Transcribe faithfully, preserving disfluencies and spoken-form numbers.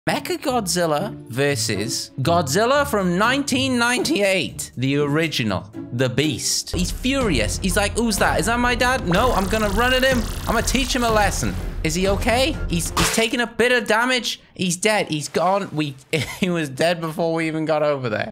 Mecha Godzilla versus Godzilla from nineteen ninety-eight. The original. The Beast. He's furious. He's like, who's that? Is that my dad? No, I'm gonna run at him. I'm gonna teach him a lesson. Is he okay? He's he's taking a bit of damage. He's dead. He's gone. We he was dead before we even got over there.